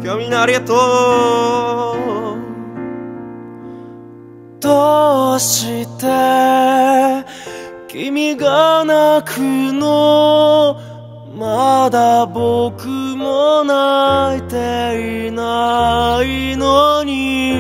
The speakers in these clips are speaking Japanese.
今日みんなありがとう。 どうして君が泣くの？まだ僕も泣いていないのに、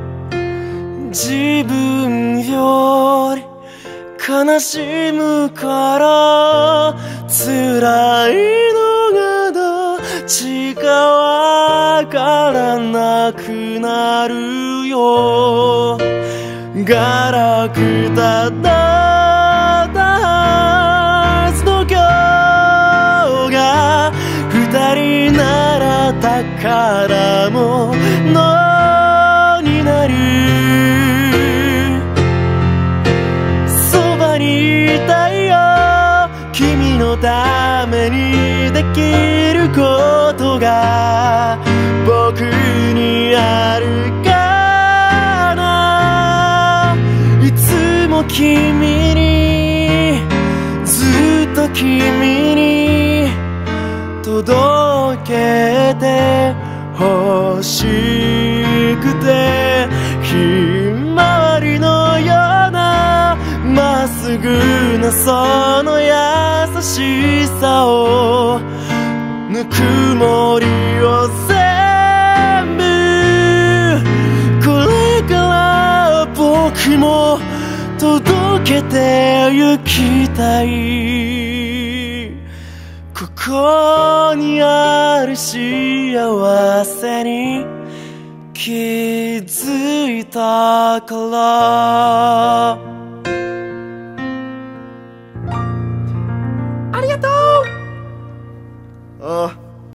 自分より悲しむから辛いのがどっちかわからなくなるよ。ガラクタだったはずの今日が二人なら宝物になる。そばにいたいよ、君のためにできることが僕にあるかな。いつも君に、ずっと君に届けて欲しくて、ひまわりのようなまっすぐなその優しさを、ぬくもりを全部、これから僕も届けてゆきたい。ここにある幸せに気づいたから。 ありがとう。ああ